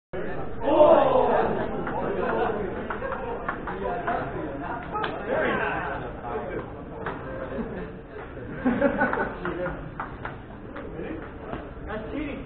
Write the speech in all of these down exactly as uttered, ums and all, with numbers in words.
That's cheating.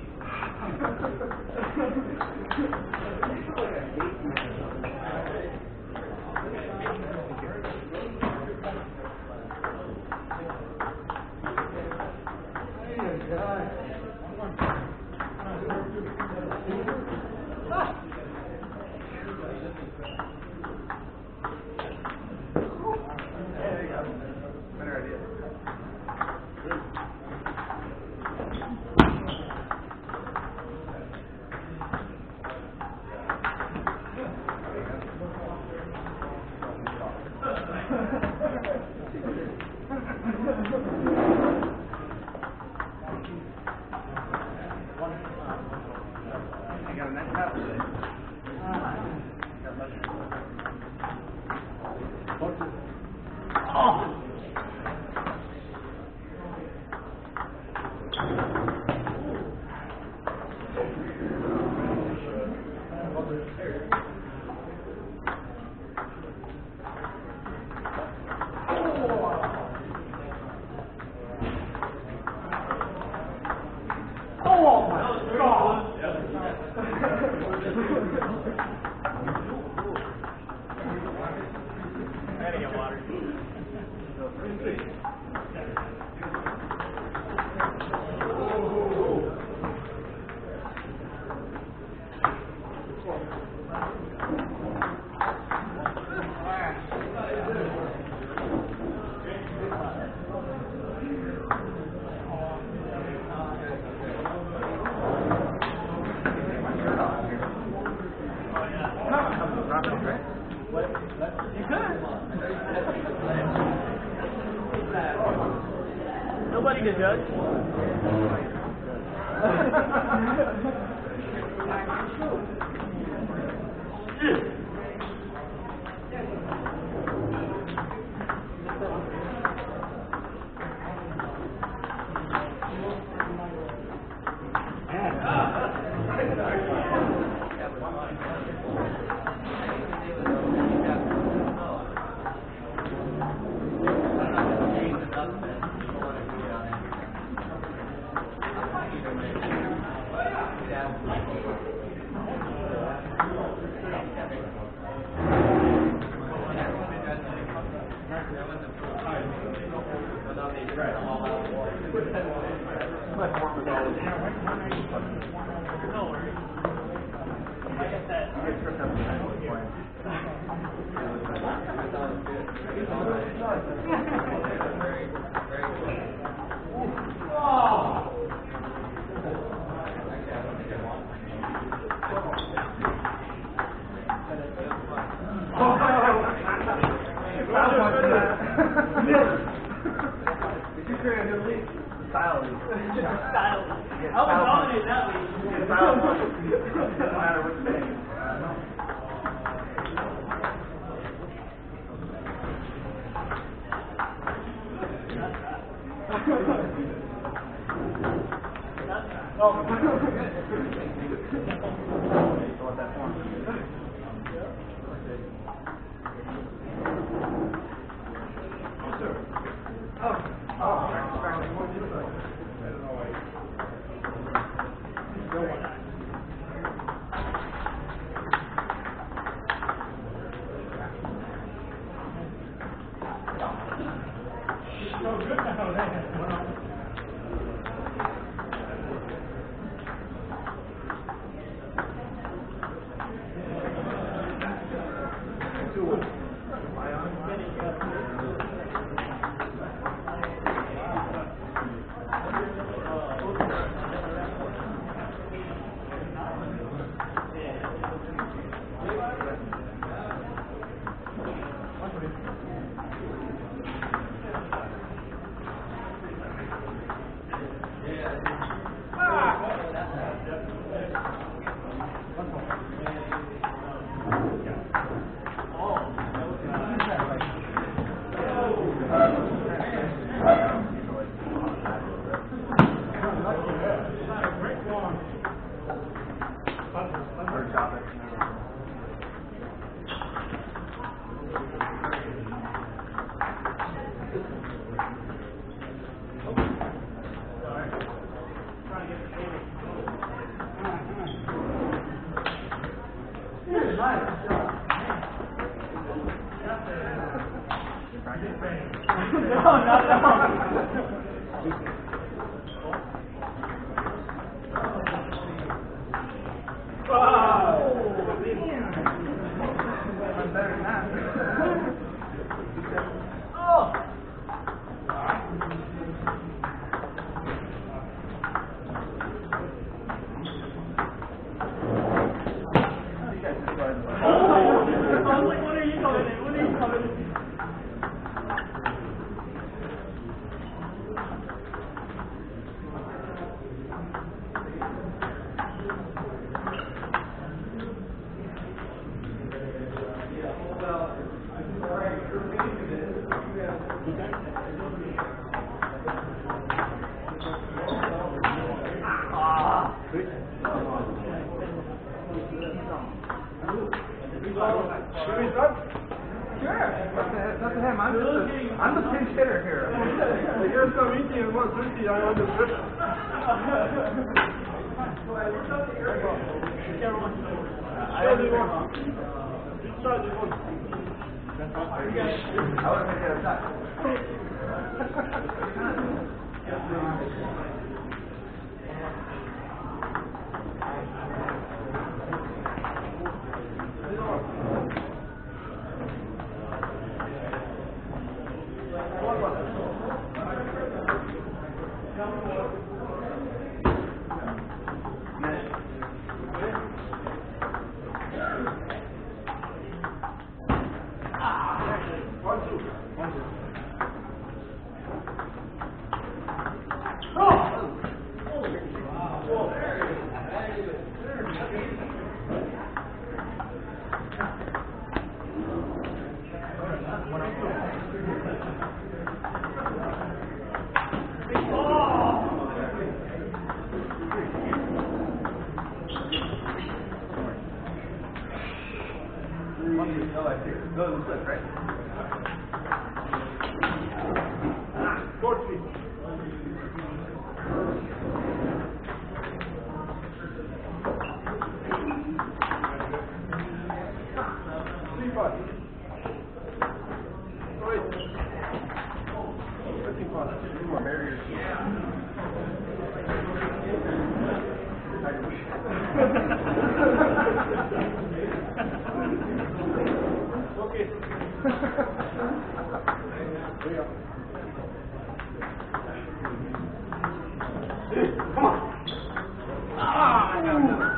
Nobody can judge. No, not at all. I'm better than that. Oh! I was like, what are you coming in? What are you coming in? Should we start? Sure. What the heck? Not the him. I'm just a, I'm the pinch hitter here. You're so easy and one fifty. I understood. I only want. Just try this one. I want to make it a shot. Oh, I see. Go to the flip, right? Ah, four feet. Three five. Wait. Fifteen five. Two more barriers. Okay. Come on. Ah, I got another.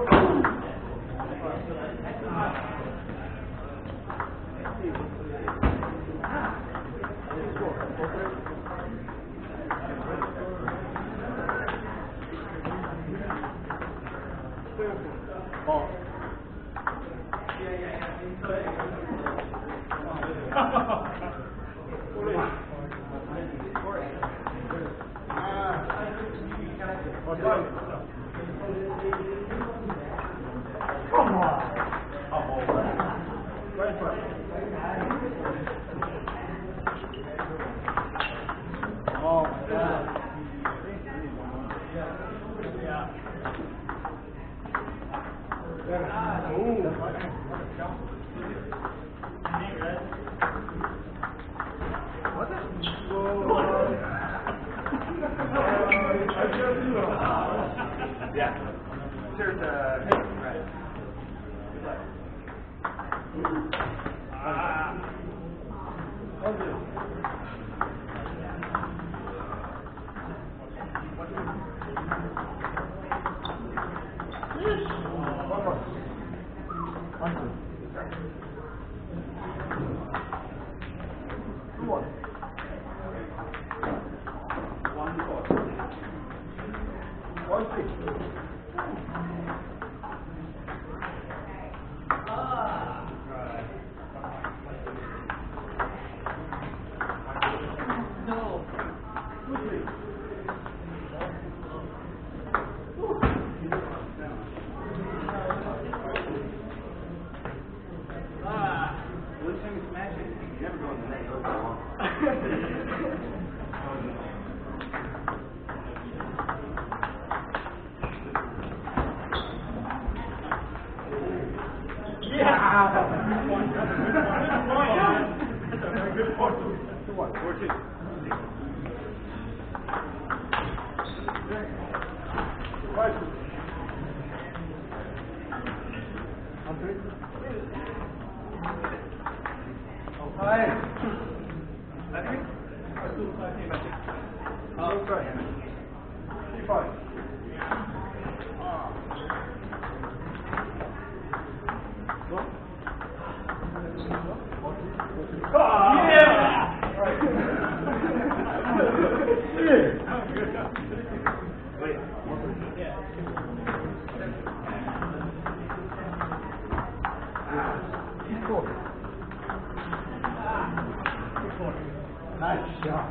Ball. Come on. Right foot. Oh my God. What's it? Yeah. There's a right. Ah. I'll help him. That's a very good point. To what? Four two. Five two. On three. Five. I think. Let's do five team, I think. Uh, right. Three five. Nice shot.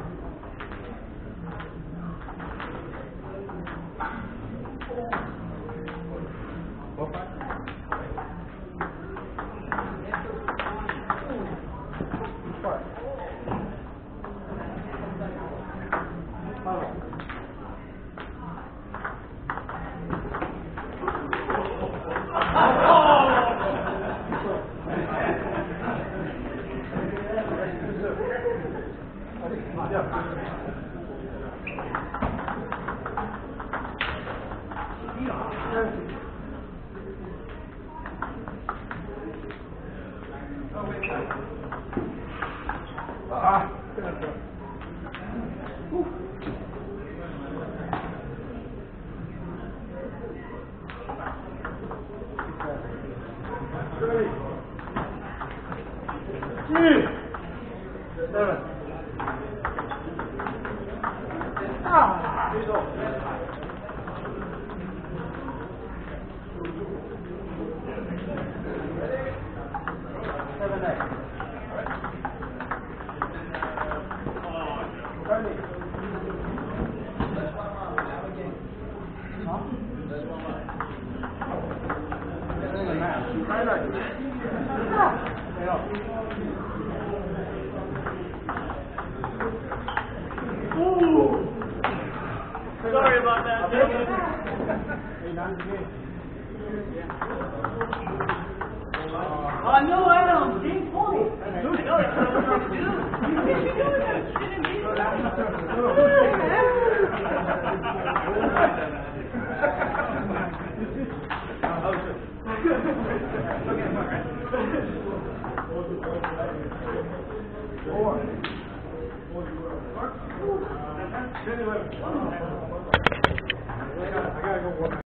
Ah, Ready. Three. Seven. Ah. Seven eight. Ready. Huh? Right, right. Ooh. Sorry about that, gentlemen. Oh, no, I don't. Same point. I know that's what I'm trying to do. You should do that. Shouldn't be. Four. I gotta go work.